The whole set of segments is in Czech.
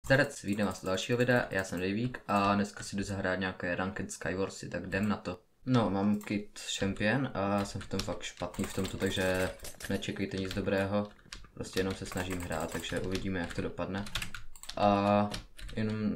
Zdarec, vítám vás z dalšího videa, já jsem Davík a dneska si jdu zahrát nějaké Ranked Skywarsy, tak jdem na to. No, mám kit Champion a jsem v tom fakt špatný v tomto, takže nečekejte nic dobrého. Prostě jenom se snažím hrát, takže uvidíme, jak to dopadne. A jenom,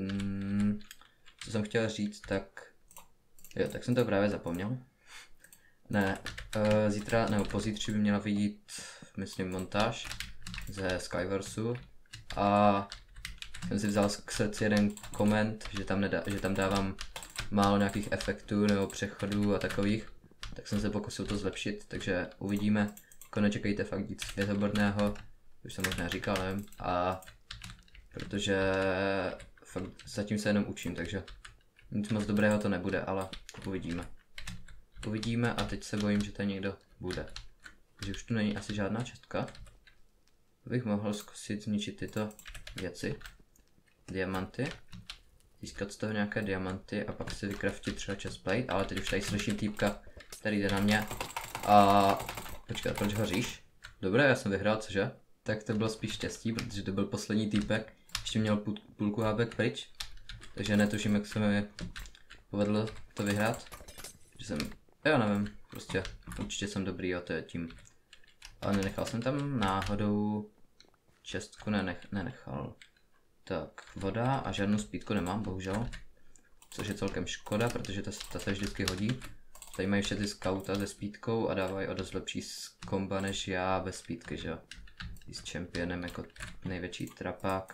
co jsem chtěl říct, tak tak jsem to právě zapomněl. Ne, zítra nebo pozítří by měla vyjít, myslím, montáž ze Skywarsu a jsem si vzal k srdci jeden koment, že tam dávám málo nějakých efektů nebo přechodů a takových, tak jsem se pokusil to zlepšit, takže uvidíme. Jako nečekejte fakt nic světoborného, už jsem možná říkal, nevím, a protože fakt zatím se jenom učím, takže nic moc dobrého to nebude, ale uvidíme. Uvidíme a teď se bojím, že tady někdo bude. Takže už tu není asi žádná čestka. Bych mohl zkusit zničit tyto věci. Diamanty. Získat z toho nějaké diamanty a pak si vykraftit třeba chestplate, ale teď už tady slyším týpka, který jde na mě. A počkat, proč hoříš? Dobré, já jsem vyhrál, cože? Tak to bylo spíš štěstí, protože to byl poslední týpek. Ještě měl půlku hábek pryč. Takže netuším, jak se mi povedlo to vyhrát. Že jsem, já nevím, prostě určitě jsem dobrý a to je tím. Ale nenechal jsem tam náhodou čestku, nenechal. Tak, voda a žádnou spítku nemám, bohužel. Což je celkem škoda, protože ta se vždycky hodí. Tady mají všechny skauta se spítkou a dávají o dost lepší komba než já bez spítky, že jo. I s championem jako největší trapák.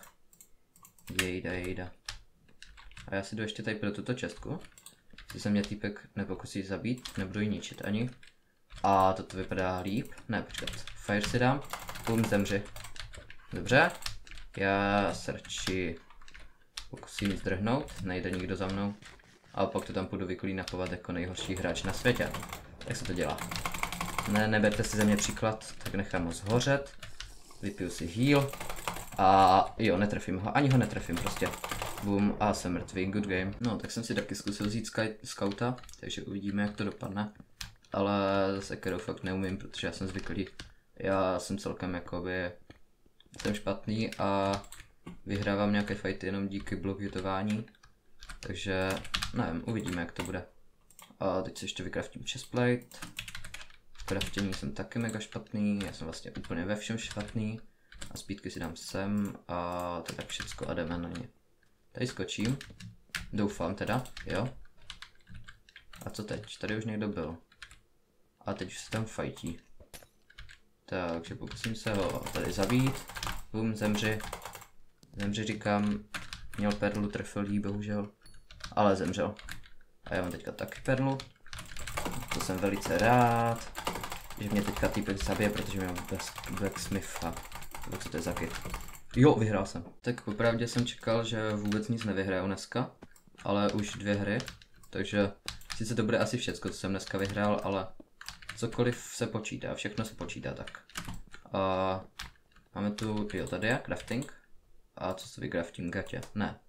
Jejda. A já si jdu ještě tady pro tuto čestku. Jestli se mě týpek nepokusí zabít, nebudu ji ničit ani. A toto vypadá líp. Ne, počkat. Fire si dám. Zemři. Dobře. Já se radši pokusím zdrhnout, nejde nikdo za mnou. A pak to tam půjdu vyklínapovat jako nejhorší hráč na světě. Jak se to dělá? Ne, neberte si ze mě příklad, tak nechám ho zhořet. Vypiju si heal. A jo, netrefím ho, ani ho netrefím prostě. Boom, a jsem mrtvý, good game. No, tak jsem si taky zkusil vzít scouta, takže uvidíme, jak to dopadne. Ale zase kterou fakt neumím, protože já jsem zvyklý. Já jsem celkem jakoby jsem špatný a vyhrávám nějaké fighty jenom díky blokutování. Takže nevím, uvidíme, jak to bude. A teď si ještě vykraftím chestplate. V kraftění jsem taky mega špatný, já jsem vlastně úplně ve všem špatný. A spítky si dám sem a to tak všecko a jdeme na ně. Tady skočím. Doufám teda, jo. A co teď? Tady už někdo byl. A teď už se tam fajtí. Takže pokusím se ho tady zabít. Bum, zemři. Zemři, říkám. Měl perlu, trefil jí, bohužel. Ale zemřel. A já mám teďka taky perlu. To jsem velice rád. Že mě teďka týpek zabije, protože mám blacksmitha. Co to je za kit? Jo, vyhrál jsem. Tak popravdě jsem čekal, že vůbec nic nevyhraju dneska. Ale už 2 hry. Takže sice to bude asi všecko, co jsem dneska vyhrál, ale cokoliv se počítá, všechno se počítá tak. A máme tu, jo, tady je crafting. A co se vycraftím? Gatě? Ne.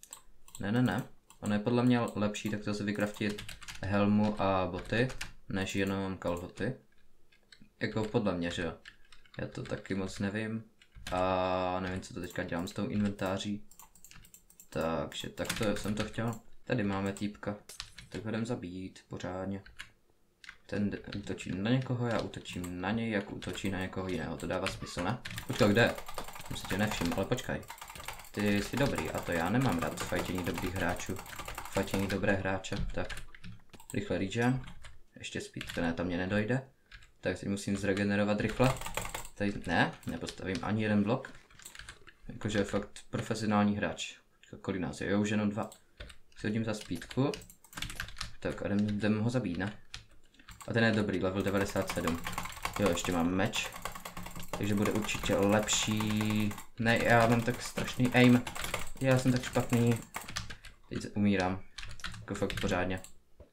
Ono je podle mě lepší takto se vykraftit helmu a boty, než jenom kalhoty. Jako podle mě, že jo. Já to taky moc nevím. A nevím, co to teďka dělám s tou inventáří. Takže takto jsem to chtěl. Tady máme týpka. Tak ho jdem zabít pořádně. Ten útočí na někoho, já útočím na něj, jak útočí na někoho jiného. To dává smysl, ne? Počkej, kde? Jsem si tě nevšiml, ale počkej. Ty jsi dobrý a to já nemám rád fajtění dobrých hráčů. Fajtění dobré hráče, tak. Rychle regen. Ještě spítka, ne, tam mě nedojde. Tak teď musím zregenerovat rychle. Tady nepostavím ani jeden blok. Jakože fakt profesionální hráč. Kolik nás je? Jo, už jenom 2. Shodím za spítku. Tak a jdem ho zabít, ne? A ten je dobrý, level 97. Jo, ještě mám meč. Takže bude určitě lepší. Ne, já mám tak strašný aim. Já jsem tak špatný. Teď umírám. Jako fakt pořádně.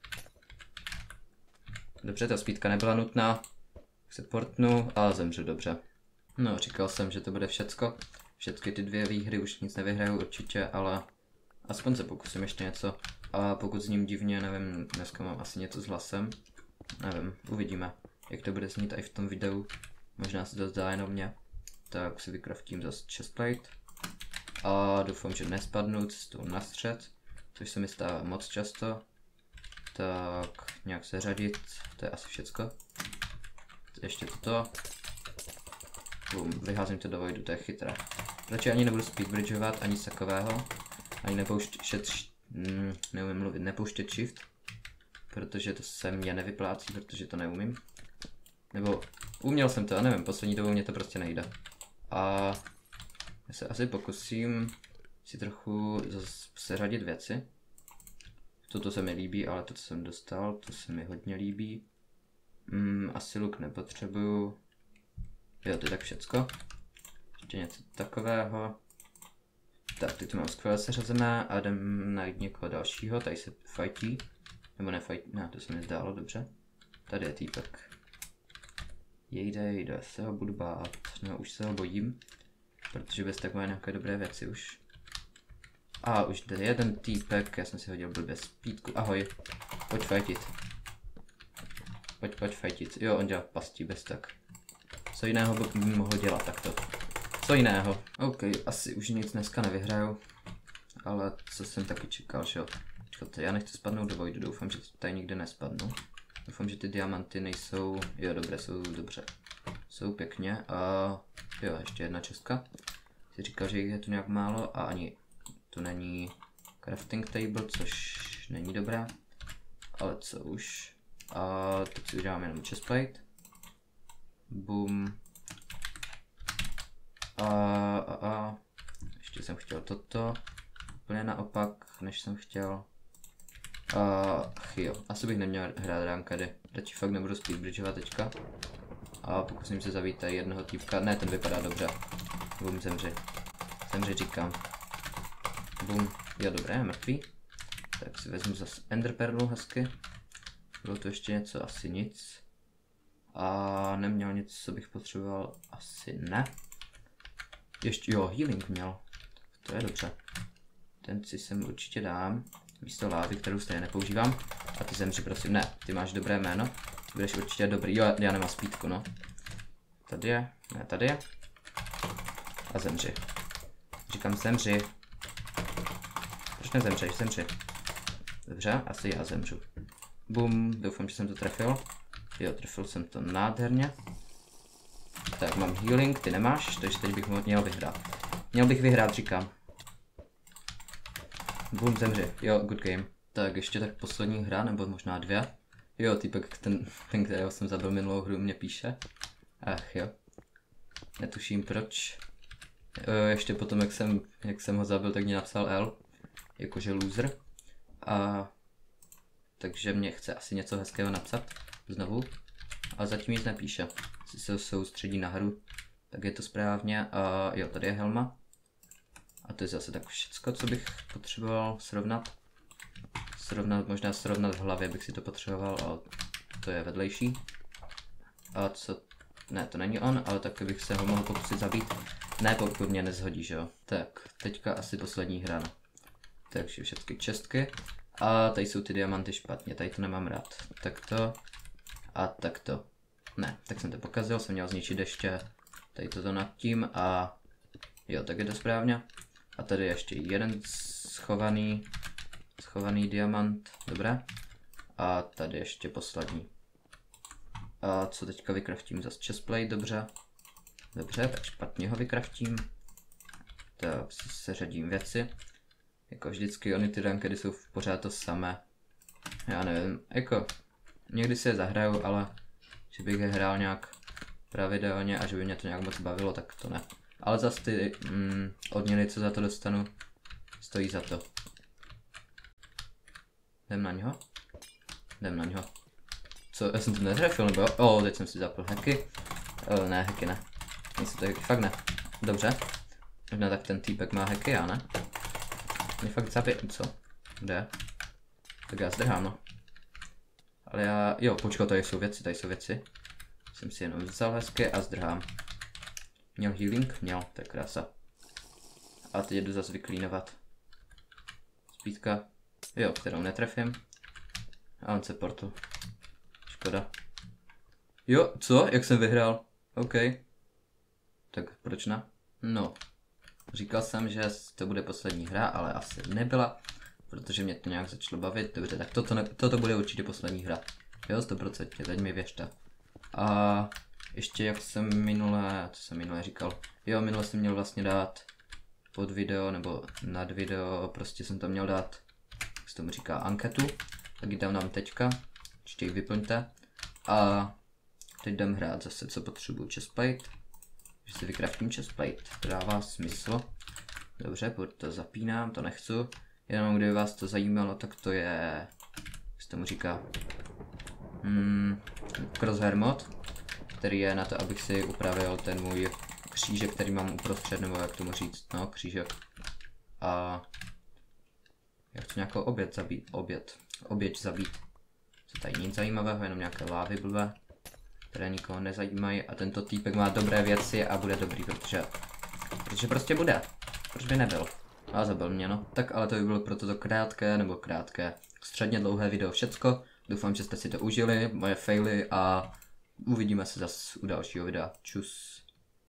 Dobře, ta spítka nebyla nutná. Se portnu a zemřu, dobře. No, říkal jsem, že to bude všecko. Všechny ty 2 výhry už nic nevyhraju určitě, ale aspoň se pokusím ještě něco. A pokud zním divně, nevím, dneska mám asi něco s hlasem. Nevím, uvidíme, jak to bude znít i v tom videu. Možná se to zdá jenom mě. Tak si vykraftím zase chestplate. A doufám, že nespadnu cestou na střed, což se mi stává moc často. Tak nějak seřadit, to je asi všecko. Ještě toto. Bum, vyházím to do voidu, to je chytré. Radši ani nebudu speedbridgeovat, ani nic takového. Ani nepouštět shift. Protože to se mě nevyplácí, protože to neumím. Nebo uměl jsem to, já nevím, poslední dobou mě to prostě nejde. A já se asi pokusím si trochu seřadit věci. Toto se mi líbí, ale to, co jsem dostal, to se mi hodně líbí. Asi luk nepotřebuju. Jo, to je tak všecko. Ještě něco takového. Tak, ty tu mám skvěle seřazené a jdem najít někoho dalšího. Tady se fightí. Nebo nefajtí, ne, to se mi zdálo, dobře. Tady je týpek. Jejde, se ho budu bát. No, už se ho bojím. Protože bez tak má nějaké dobré věci už. A už jde jeden týpek, já jsem si hodil blbě speedku. Ahoj, pojď fightit. Pojď fightit. Jo, on dělá pastí bez tak. Co jiného by mohl dělat takto? Co jiného? OK, asi už nic dneska nevyhraju. Ale co jsem taky čekal, že jo. Počkejte, já nechci spadnout do voidu, doufám, že tady nikde nespadnu. Doufám, že ty diamanty nejsou, jo dobré, jsou dobře. Jsou pěkně a jo, ještě jedna česka. Jsi říkal, že jich je tu nějak málo a ani tu není crafting table, což není dobré. Ale co už. A teď si uděláme jenom chestplate. Boom. Ještě jsem chtěl toto. Úplně naopak, než jsem chtěl. Jo, asi bych neměl hrát rankedy. Radši fakt nebudu speedbridgeovat teďka. A pokusím se zavít tady jednoho týpka. Ne, ten vypadá dobře. Boom, zemři. Zemři, říkám. Boom. Jo, dobré, mrtvý. Tak si vezmu zase enderperlu hezky. Bylo to ještě něco? Asi nic. A neměl nic, co bych potřeboval? Asi ne. Ještě, jo, healing měl. To je dobře. Ten si sem určitě dám. Místo lávy, kterou stejně nepoužívám. A ty zemři, prosím. Ne, ty máš dobré jméno. Budeš určitě dobrý. Jo, já nemám speedku, no. Tady je. Ne, tady je. A zemři. Říkám zemři. Proč nezemřeš? Zemři. Dobře, asi já zemřu. Bum, doufám, že jsem to trefil. Jo, trefil jsem to nádherně. Tak, mám healing, ty nemáš, takže teď bych měl vyhrát. Měl bych vyhrát, říkám. Bum, zemři. Jo, good game. Tak, ještě tak poslední hra, nebo možná dvě. Jo, týpek, ten kterého jsem zabil minulou hru, mě píše. Ach jo. Netuším proč. Ještě potom, jak jsem ho zabil, tak mě napsal L. Jakože loser. A takže mě chce asi něco hezkého napsat. Znovu. A zatím nic nepíše. Si se soustředí na hru. Tak je to správně. A jo, tady je helma. A to je zase tak všecko, co bych potřeboval srovnat. Možná srovnat v hlavě bych si to potřeboval, ale to je vedlejší. A co? Ne, to není on, ale taky bych se ho mohl pokusit zabít. Ne, pokud mě nezhodí, že jo. Tak, teďka asi poslední hra. Takže všechny čestky. A tady jsou ty diamanty špatně, tady to nemám rád. Takto. A takto. Ne, tak jsem to pokazil, jsem měl zničit ještě tady toto nad tím a jo, tak je to správně. A tady je ještě jeden schovaný diamant, dobré. A tady ještě poslední. A co teďka vykraftím? Zase chestplate, dobře. Dobře, tak špatně ho vykraftím. Tak si seřadím věci. Jako vždycky, ony ty rankedy jsou pořád to samé. Já nevím, jako někdy si je zahraju, ale že bych je hrál nějak pravidelně a že by mě to nějak moc bavilo, tak to ne. Ale zase ty odměny, co za to dostanu, stojí za to. Jdem na něho? Jdem na něho. Co, já jsem to netrefil, nebo jo? Teď jsem si zapl hacky. Ne, hacky ne. Nejsou to hacky, fakt ne. Dobře. Možná tak ten týpek má hacky, já ne. Mě fakt zabije, co? Kde? Tak já zdrhám, no. Ale já, jo, počkej, tady jsou věci. Jsem si jenom vzal hezky a zdrhám. Měl healing? Měl, to je krása. A teď jdu zase vyklínovat. Speedka. Jo, kterou netrefím. A on se portu. Škoda. Jo, co? Jak jsem vyhrál? OK. Tak proč ne? No. Říkal jsem, že to bude poslední hra, ale asi nebyla, protože mě to nějak začalo bavit. Dobře, tak toto bude určitě poslední hra. Jo, 100%, teď mi věřte. A ještě jak jsem co jsem minule říkal? Jo, minule jsem měl vlastně dát pod video nebo nad video, prostě jsem tam měl dát, jak se tomu říká, anketu, tak ji tam dám teďka, ještě ji vyplňte. A teď jdem hrát zase, co potřebuju, chestplate, že si vykraftím chestplate, to dává smysl. Dobře, to zapínám, to nechci, jenom kdyby vás to zajímalo, tak to je, jak se tomu říká, crosshair mod, který je na to, abych si upravil ten můj křížek, který mám uprostřed, nebo jak tomu říct, no, křížek. A já chci nějakou oběť zabít. Co tady nic zajímavého, jenom nějaké lávy blbé, které nikoho nezajímají. A tento týpek má dobré věci a bude dobrý, protože prostě bude. Proč by nebyl? A zabil mě, no. Tak ale to by bylo pro toto krátké, středně dlouhé video všecko. Doufám, že jste si to užili, moje faily, a uvidíme se zase u dalšího videa. Čus.